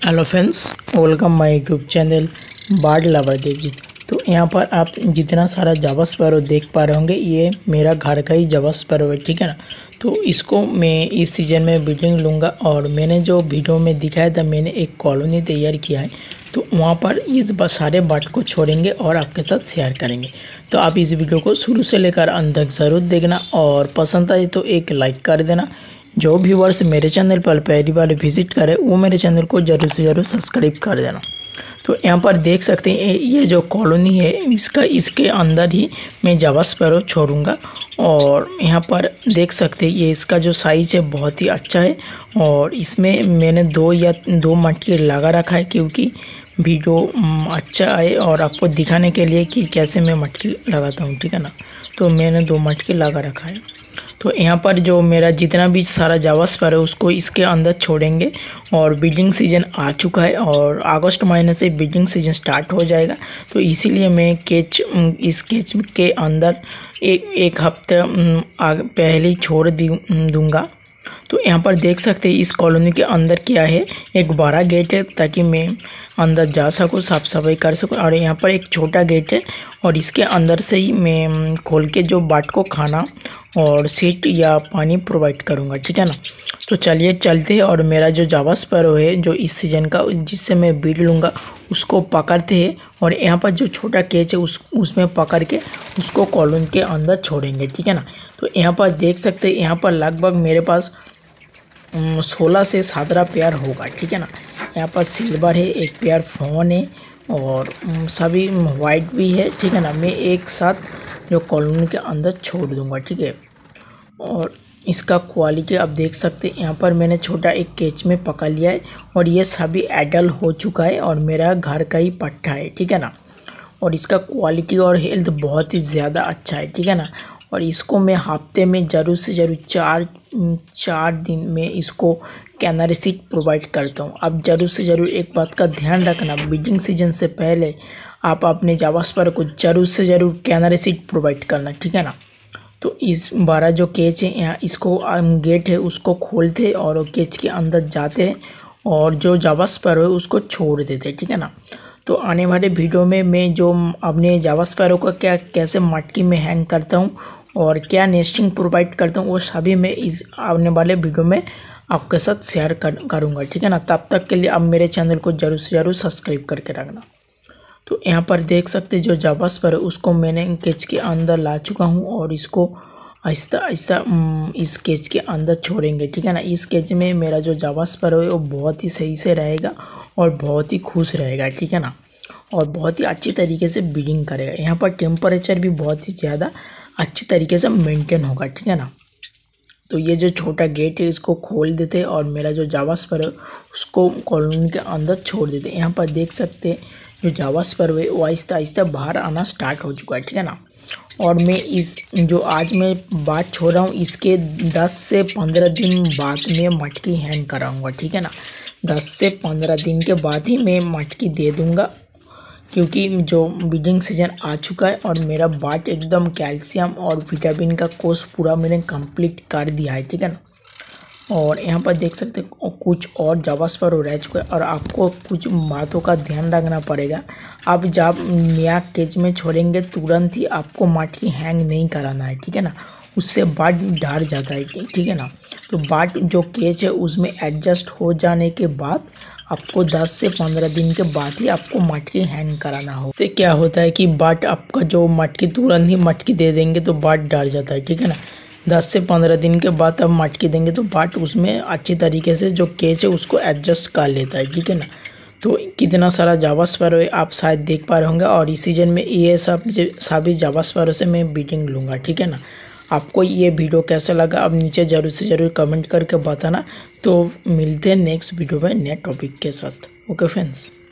Hello friends, welcome my YouTube channel bird lover Devjit. तो यहाँ पर आप जितना सारा जावा स्पैरो देख पा रहे होंगे, ये मेरा घर का ही जावा स्पैरो है, ठीक है ना। तो इसको मैं इस सीज़न में ब्रीडिंग लूँगा और मैंने जो वीडियो में दिखाया था, मैंने एक कॉलोनी तैयार किया है। तो वहाँ पर इस सारे बर्ड को छोड़ेंगे और आपके साथ शेयर करेंगे। तो आप इस वीडियो को शुरू से लेकर अंत तक ज़रूर देखना और पसंद आए तो एक लाइक कर देना। जो व्यूवर्स मेरे चैनल पर पहली बार विजिट करें वो मेरे चैनल को ज़रूर से ज़रूर सब्सक्राइब कर देना। तो यहाँ पर देख सकते हैं ये जो कॉलोनी है इसके अंदर ही मैं जावा स्पैरो छोड़ूंगा। और यहाँ पर देख सकते हैं ये इसका जो साइज़ है बहुत ही अच्छा है। और इसमें मैंने दो मटकी लगा रखा है, क्योंकि वीडियो अच्छा है और आपको दिखाने के लिए कि कैसे मैं मटकी लगाता हूँ, ठीक है ना। तो मैंने 2 मटकी लगा रखा है। तो यहाँ पर जो मेरा जितना भी सारा जावा स्पैरो है उसको इसके अंदर छोड़ेंगे। और ब्रीडिंग सीजन आ चुका है और अगस्त महीने से ब्रीडिंग सीजन स्टार्ट हो जाएगा। तो इसीलिए मैं इस केज के अंदर एक हफ्ते पहले ही छोड़ दूँगा। तो यहाँ पर देख सकते हैं इस कॉलोनी के अंदर क्या है, एक बड़ा गेट है ताकि मैं अंदर जा सकूँ, साफ सफाई कर सकूँ। और यहाँ पर एक छोटा गेट है और इसके अंदर से ही मैं खोल के जो बर्ड को खाना और सीट या पानी प्रोवाइड करूँगा, ठीक है ना। तो चलिए चलते हैं और मेरा जो जावा स्पैरो है जो इस सीज़न का जिससे मैं ब्रीड लूँगा उसको पकड़ते हैं। और यहाँ पर जो छोटा केज है उसमें पकड़ के उसको कॉलोनी के अंदर छोड़ेंगे, ठीक है ना। तो यहाँ पर देख सकते हैं यहाँ पर लगभग मेरे पास 16 से 17 पेयर होगा, ठीक है ना। यहाँ पर सिल्वर है, एक पेयर फोन है और सभी वाइट भी है, ठीक है ना। मैं एक साथ जो कॉलोनी के अंदर छोड़ दूंगा, ठीक है। और इसका क्वालिटी आप देख सकते हैं, यहाँ पर मैंने छोटा एक केज में पकड़ लिया है और ये सभी एडल्ट हो चुका है और मेरा घर का ही पट्टा है, ठीक है ना। और इसका क्वालिटी और हेल्थ बहुत ही ज़्यादा अच्छा है, ठीक है ना। और इसको मैं हफ्ते में ज़रूर से ज़रूर चार दिन में इसको कैनरी सीड प्रोवाइड करता हूँ। आप ज़रूर से ज़रूर एक बात का ध्यान रखना, ब्रीडिंग सीजन से पहले आप अपने जावा स्पैरो को ज़रूर से ज़रूर कैनरी सीड प्रोवाइड करना, ठीक है ना। तो इस बारह जो केज है यहाँ इसको गेट है उसको खोलते और केज के अंदर जाते हैं और जो जावा स्पैरो है उसको छोड़ देते हैं, ठीक है ना। तो आने वाले वीडियो में मैं जो अपने जावा स्पैरो को कैसे मटकी में हैंग करता हूँ और क्या नेस्टिंग प्रोवाइड करता हूँ वो सभी मैं इस आने वाले वीडियो में आपके साथ शेयर करूँगा, ठीक है ना। तब तक के लिए आप मेरे चैनल को ज़रूर से ज़रूर सब्सक्राइब करके रखना। तो यहाँ पर देख सकते जो जावा स्पैरो उसको मैंने केज के अंदर ला चुका हूँ और इसको आहिस्ता आहिस्ता इस केज के अंदर छोड़ेंगे, ठीक है ना। इस केज में मेरा जो जावा स्पैरो है वो बहुत ही सही से रहेगा और बहुत ही खुश रहेगा, ठीक है ना। और बहुत ही अच्छी तरीके से ब्रीडिंग करेगा। यहाँ पर टेम्परेचर भी बहुत ही ज़्यादा अच्छी तरीके से मेंटेन होगा, ठीक है ना। तो ये जो छोटा गेट है इसको खोल देते हैं और मेरा जो जावा स्पैरो उसको कॉलोनी के अंदर छोड़ देते हैं। यहाँ पर देख सकते हैं जो जावा स्पैरो है वो आहिस्ता आहिस्ता बाहर आना स्टार्ट हो चुका है, ठीक है ना। और मैं इस जो आज मैं बात छोड़ रहा हूँ इसके 10 से 15 दिन बाद में मटकी हैंग कराऊंगा, ठीक है ना। 10 से 15 दिन के बाद ही मैं मटकी दे दूँगा, क्योंकि जो ब्रीडिंग सीजन आ चुका है और मेरा बर्ड एकदम कैल्शियम और विटामिन का कोर्स पूरा मैंने कंप्लीट कर दिया है, ठीक है ना। और यहाँ पर देख सकते हैं कुछ और जावा स्पैरो रह चुका है और आपको कुछ बातों का ध्यान रखना पड़ेगा। आप जब नया केज में छोड़ेंगे तुरंत ही आपको मटकी हैंग नहीं कराना है, ठीक है ना। उससे बर्ड डर जाता है, ठीक है ना। तो बर्ड जो केज है उसमें एडजस्ट हो जाने के बाद आपको 10 से 15 दिन के बाद ही आपको मटकी हैंग कराना हो। तो क्या होता है कि बर्ड आपका जो मटकी तुरंत ही मटकी दे देंगे तो बर्ड डर जाता है, ठीक है ना। 10 से 15 दिन के बाद आप मटकी देंगे तो बर्ड उसमें अच्छी तरीके से जो केज है उसको एडजस्ट कर लेता है, ठीक है ना। तो कितना सारा जावा स्पैरो है आप शायद देख पा रहे होंगे और इस सीजन में ये सभी जावा स्पैरो से मैं ब्रीडिंग लूँगा, ठीक है ना। आपको ये वीडियो कैसा लगा अब नीचे ज़रूर से ज़रूर कमेंट करके बताना। तो मिलते हैं नेक्स्ट वीडियो में नए टॉपिक के साथ। Okay friends.